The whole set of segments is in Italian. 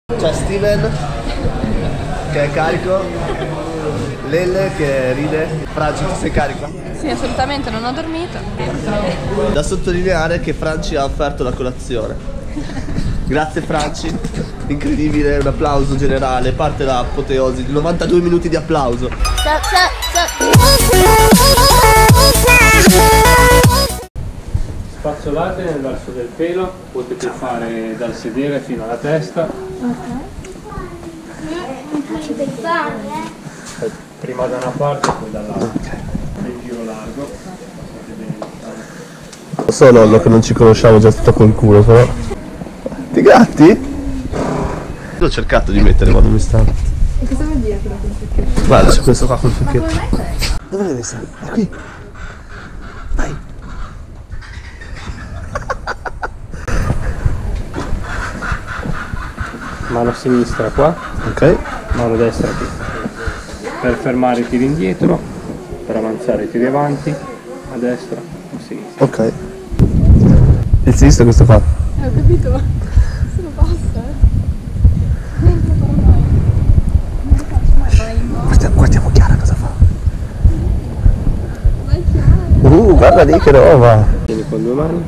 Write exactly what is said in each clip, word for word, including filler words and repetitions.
C'è Steven che è carico, Lele che ride. Franci, tu sei carica? Sì, assolutamente, non ho dormito. Da sottolineare che Franci ha offerto la colazione. Grazie Franci, incredibile, un applauso generale, parte l'apoteosi, novantadue minuti di applauso. Spazzolate nel verso del pelo, potete fare dal sedere fino alla testa. Prima da una parte, poi dall'altra. Il giro largo. Lo so nonno che non ci conosciamo già tutto col culo, però. Ti gratti? L'ho cercato di mettere ma non mi sta. E cosa vuol dire quello col ficchetto? Guarda, c'è questo qua col ficchetto. Dove l'hai messa? È qui. Vai. Mano sinistra qua, Ok. mano destra qui. Per fermare i tiri indietro, per avanzare i tiri avanti, a destra o a sinistra. Ok. Il sinistro questo fa. Eh, ho capito, ma se lo basta, eh. Non lo faccio mai, vai in modo. Guardiamo, guardiamo Chiara cosa fa. Vai Chiara. Uh, guarda lì che roba. Tieni con due mani.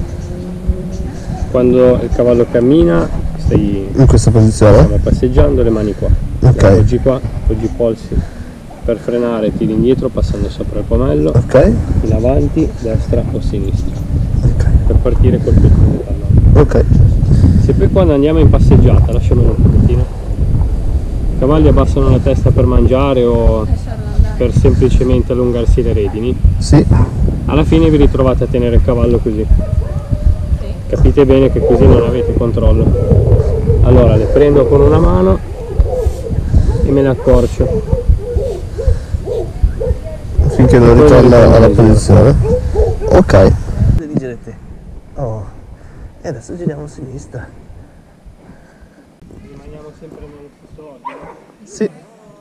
Quando il cavallo cammina, stai In questa posizione? stiamo passeggiando, le mani qua. Ok. Appoggi qua, appoggi i polsi. Per frenare tiri indietro passando sopra il pomello, Ok. in avanti, destra o sinistra. Ok. Per partire col piccolo del pallone. Ok. Se poi quando andiamo in passeggiata, lasciamelo un pochettino, i cavalli abbassano la testa per mangiare o per semplicemente allungarsi le redini, Sì. alla fine vi ritrovate a tenere il cavallo così. Capite bene che così non avete controllo. Allora le prendo con una mano e me le accorcio. Finché non Poi ritorna ritorno alla in giro. posizione. Ok. Dirigere te. Oh. E adesso giriamo a sinistra. Rimaniamo sempre nello stesso ordine. Sì.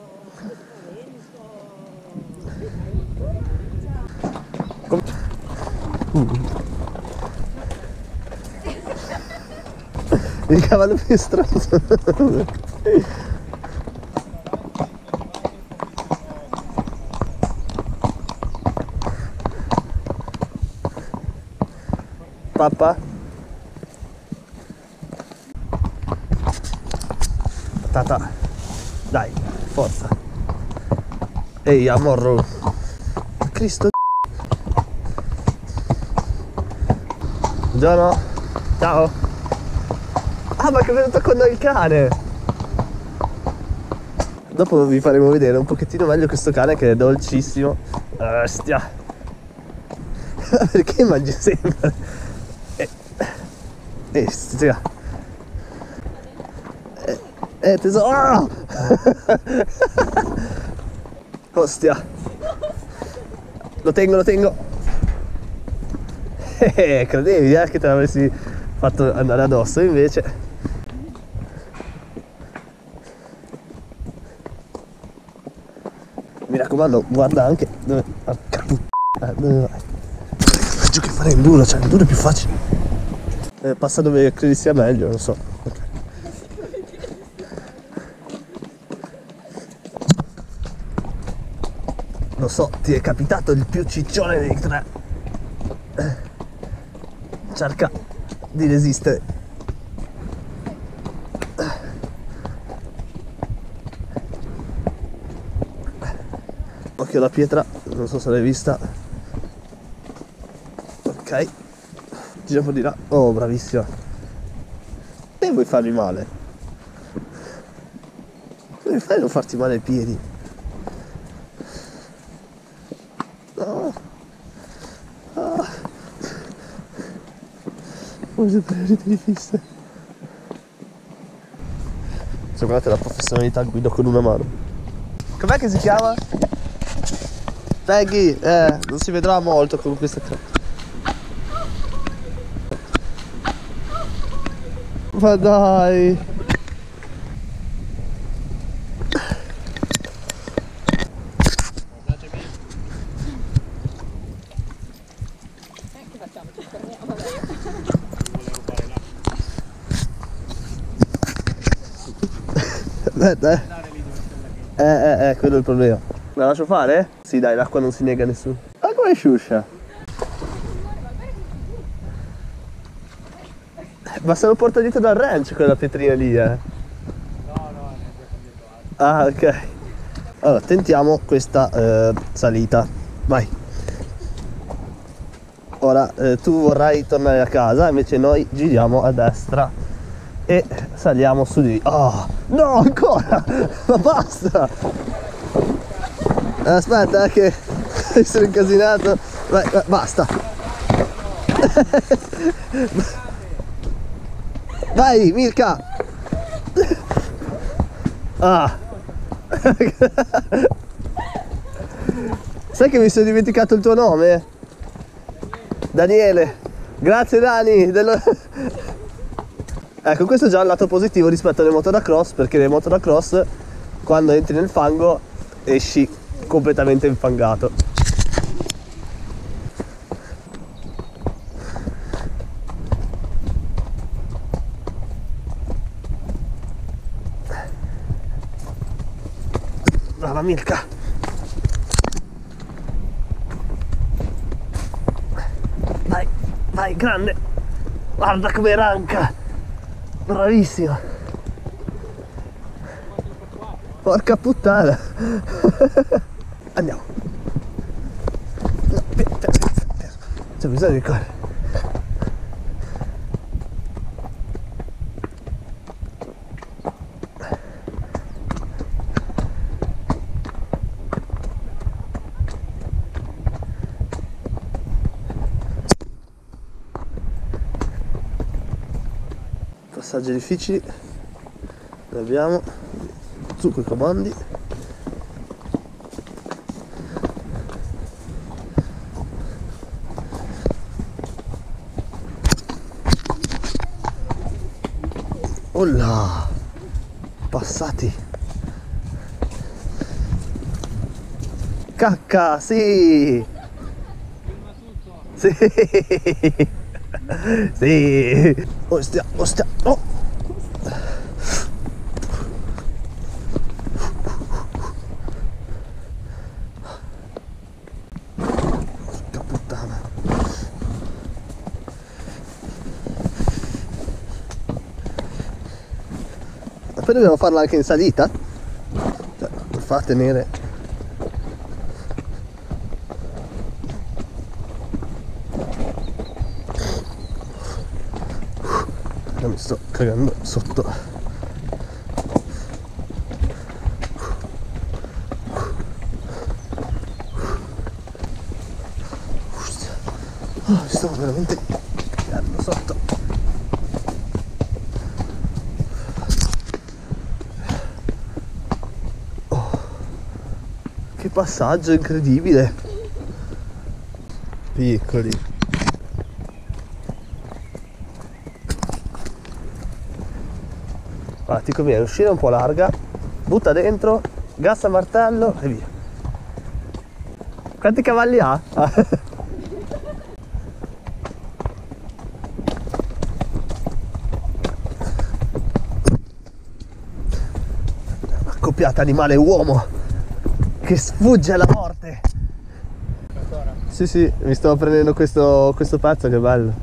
Com- uh. Il cavallo più stronzo. Papà? Patata. Dai, forza. Ehi, amorro. Cristo. Buongiorno. Ciao. Ah, ma che è venuto con noi il cane. Dopo vi faremo vedere un pochettino meglio questo cane che è dolcissimo. Ostia. Perché mangi sempre? Eh, eh, stia. Eh, eh tesoro. Oh! Ostia. Lo tengo, lo tengo. Eh, credevi eh, che te l'avessi fatto andare addosso, invece. Mi raccomando, guarda anche dove. Porca puttana, dove vai? Peggio che fare enduro, cioè enduro è più facile. Eh, passa dove credi sia meglio, non so. Okay. Lo so, ti è capitato il più ciccione dei tre. Eh, cerca di resistere. Occhio alla pietra, non so se l'hai vista. Ok, gira un po' di là. Oh, bravissima. E vuoi farmi male? Come fai a non farti male ai piedi? No. Ah. Come se prendete di fisse. Se guardate la professionalità, guido con una mano. Com'è che si chiama? Peggy, eh, non si vedrà molto con questa cara. Ma dai. Aspetta, eh. Eh, eh, eh, quello è il problema. La lascio fare? Sì, dai, l'acqua non si nega a nessuno. Ah, come sciuscia? Ma se lo porta dietro dal ranch quella pietrina lì, eh? No, no, ne ho già cambiato. Ah, ok. Allora, tentiamo questa eh, salita. Vai. Ora, eh, tu vorrai tornare a casa, invece noi giriamo a destra e saliamo su di lì. Oh, no, ancora! Ma basta! Aspetta, eh, che mi sono incasinato. Vai, vai, basta! Vai, Mirka! Ah! Sai che mi sono dimenticato il tuo nome? Daniele! Grazie Dani! Dello... Ecco, questo è già il lato positivo rispetto alle moto da cross, perché le moto da cross, quando entri nel fango, esci completamente infangato. Brava Mirka! Vai, vai, grande! Guarda come ranca! Bravissima! Porca puttana! Andiamo! No, fermo, fermo, fermo. C'è bisogno di correre! Passaggi difficili, ne abbiamo, su coi comandi. Oh là, passati. Cacca, sì! Sì! Sì! Ostia, ostia, oh! Porca puttana! Ma poi dobbiamo farla anche in salita? Cioè, per far tenere... Mi sto cagando sotto. Oh, mi sto veramente cagando sotto. Oh, che passaggio incredibile. Piccoli. Allora, ti conviene uscire un po' larga, butta dentro, gas a martello e via. Quanti cavalli ha? Accoppiata animale uomo che sfugge alla morte. Sì sì, mi stavo prendendo questo, questo pezzo, che bello.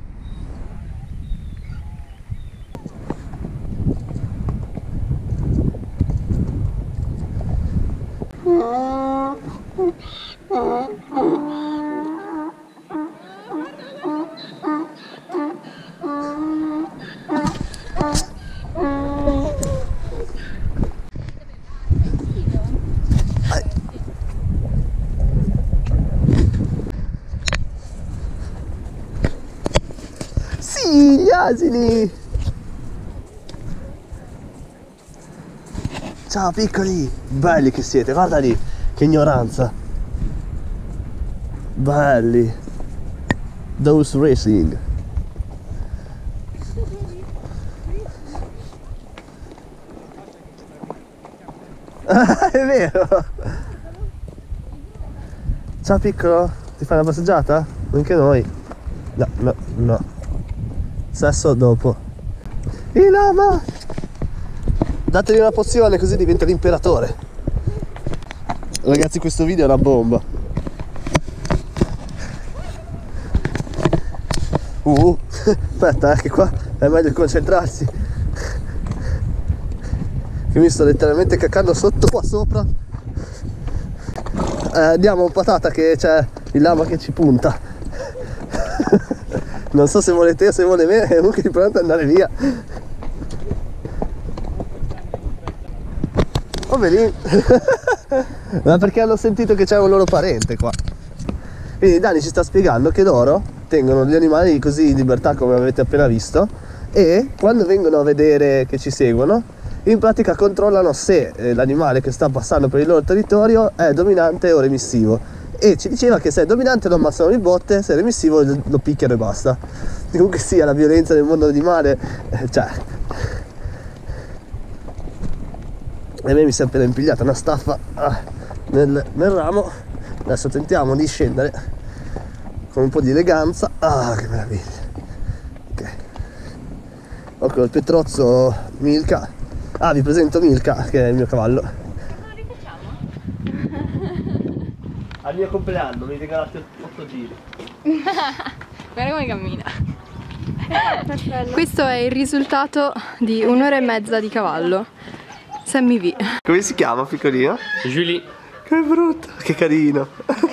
Sì, gli asini! Ciao piccoli! Belli che siete, guarda lì! Che ignoranza! Belli! Those Racing! Ah, è vero! Ciao piccolo! Ti fai una passeggiata? Anche noi! No, no, no! Sesso dopo. Il lama! Dategli una pozione così diventa l'imperatore. Ragazzi, questo video è una bomba. Uh, aspetta, eh, che qua è meglio concentrarsi. Che mi sto letteralmente cacando sotto qua sopra. Eh, andiamo patata che c'è il lama che ci punta. Non so se vuole te o se vuole me, è comunque pronto ad andare via. Oh, lì. Ma perché hanno sentito che c'è un loro parente qua. Quindi Dani ci sta spiegando che loro tengono gli animali così in libertà come avete appena visto, e quando vengono a vedere che ci seguono, in pratica controllano se eh, l'animale che sta passando per il loro territorio è dominante o remissivo, e ci diceva che se è dominante lo ammazzano di botte, se è remissivo lo picchiano e basta. Comunque sia, la violenza nel mondo animale, eh, cioè... E a me mi si è appena impigliata una staffa ah, nel, nel ramo. Adesso tentiamo di scendere con un po' di eleganza. Ah, che meraviglia. Ok. Ecco il Petrozzo Milka. Ah, vi presento Milka, che è il mio cavallo. Ma lo rifacciamo? Al mio compleanno mi regalate otto giri. Guarda come cammina. Questo è il risultato di un'ora e mezza di cavallo. Sammy V. Come si chiama, piccolino? Julie. Che brutto, che carino.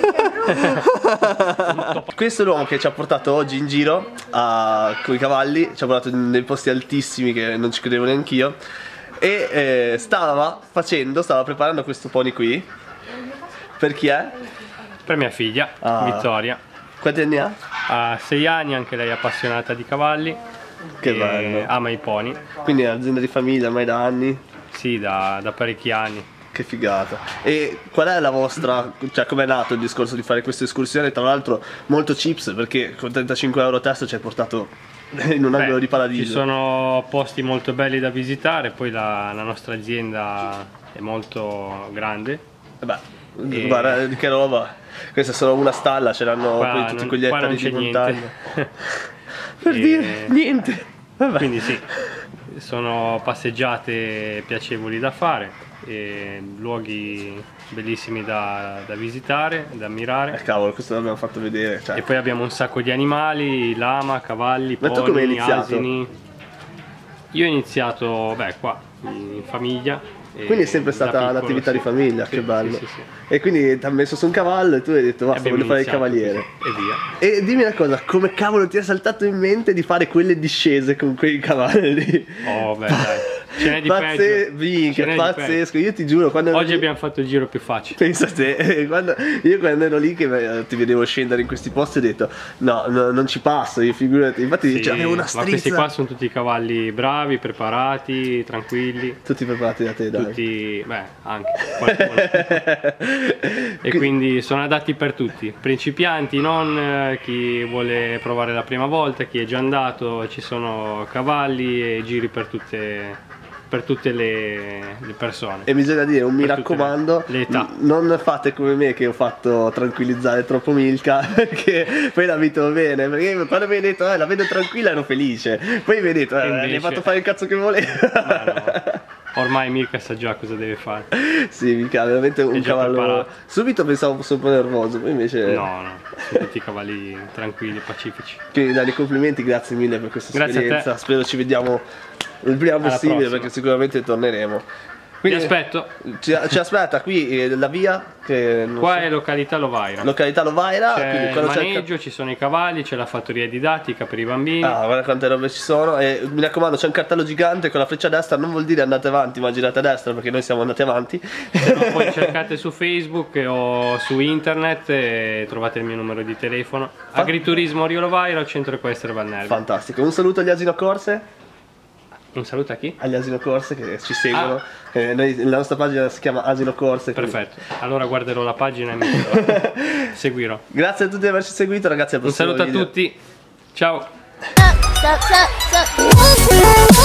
Questo è l'uomo che ci ha portato oggi in giro a, con i cavalli, ci ha portato in dei posti altissimi che non ci credevo neanch'io. E eh, stava facendo, stava preparando questo pony qui. Per chi è? Per mia figlia, Ah. Vittoria. Quanti anni ha? Ha sei anni, anche lei è appassionata di cavalli. Che e bello. ama i pony. Quindi è un'azienda di famiglia ormai da anni. Sì, da, da parecchi anni. Che figata. E qual è la vostra, cioè com'è nato il discorso di fare questa escursione? Tra l'altro molto chips, perché con trentacinque euro a testa ci hai portato in un angolo Beh, di paradiso. Ci sono posti molto belli da visitare, poi la, la nostra azienda è molto grande. Eh Beh, E- guarda che roba. Questa è solo una stalla, ce l'hanno Qua poi tutti non- quegli qua non ettari di c'è montagna. niente. Per E- dire niente. Vabbè. Quindi sì, sono passeggiate piacevoli da fare, e luoghi bellissimi da, da visitare, da ammirare. Eh, cavolo, questo l'abbiamo fatto vedere. Cioè. E poi abbiamo un sacco di animali, lama, cavalli, Ma tu come hai pony, iniziato? asini. Io ho iniziato, beh, qua, in famiglia. e Quindi è sempre da stata piccolo, un'attività sì. di famiglia, Sì, che bello. sì, sì, sì. E quindi ti ha messo su un cavallo e tu hai detto E basta, abbiamo voglio fare il iniziato cavaliere. così, E via. E dimmi una cosa, come cavolo ti è saltato in mente di fare quelle discese con quei cavalli? Oh, beh, dai. Ce n'è di Pazze- peggio. minchia, Ce n'è di pazzesco, io ti giuro quando Oggi abbiamo fatto il giro più facile. pensa a te, quando, io quando ero lì che eh, ti vedevo scendere in questi posti ho detto no, no non ci passo, io figurati, infatti Sì, dice, avevo una ma questi strizza. qua sono tutti cavalli bravi, preparati, tranquilli. Tutti preparati da te, dai. Tutti, beh, anche qualcuno. E quindi sono adatti per tutti, principianti, non eh, chi vuole provare la prima volta, chi è già andato. Ci sono cavalli e giri per tutte, per tutte le, le persone. E bisogna dire, un mi Per tutte raccomando, le età. n- non fate come me che ho fatto tranquillizzare troppo Milka, perché poi la vedo bene, perché quando mi hai detto eh, la vedo tranquilla ero felice, poi mi hai detto eh, Invece- mi hai fatto fare il cazzo che volevo. Ma no. Ormai Milka sa già cosa deve fare. Sì, Milka, veramente un È già cavallo. preparato. Subito pensavo fosse un po' nervoso, poi invece. No, no, sono tutti cavalli tranquilli, pacifici. Quindi dai, complimenti, grazie mille per questa Grazie a te. esperienza. Spero ci vediamo il prima Alla possibile prossima. perché sicuramente torneremo. Vi Quindi, aspetto. Ci, ci aspetta qui eh, la via che non Qua so- è località Lovaira. località Lovaira, C'è quindi il quando c'è il maneggio, ci sono i cavalli, c'è la fattoria didattica per i bambini. ca- Ah, guarda quante robe ci sono. E mi raccomando, c'è un cartello gigante con la freccia a destra, non vuol dire andate avanti, ma girate a destra perché noi siamo andati avanti. Se no, poi cercate su Facebook o su internet e trovate il mio numero di telefono. Agriturismo Rio Lovaira o Centro Equestre Valnervi. Fantastico. Un saluto agli asino corse. Un saluto a chi? Agli asino corse che ci seguono. Eh, noi- la nostra pagina si chiama Asino Corse. quindi- Perfetto, allora guarderò la pagina e mi seguirò. Grazie a tutti di averci seguito, ragazzi. Al Un prossimo saluto a video. tutti, ciao! Sup, sup, sup, sup.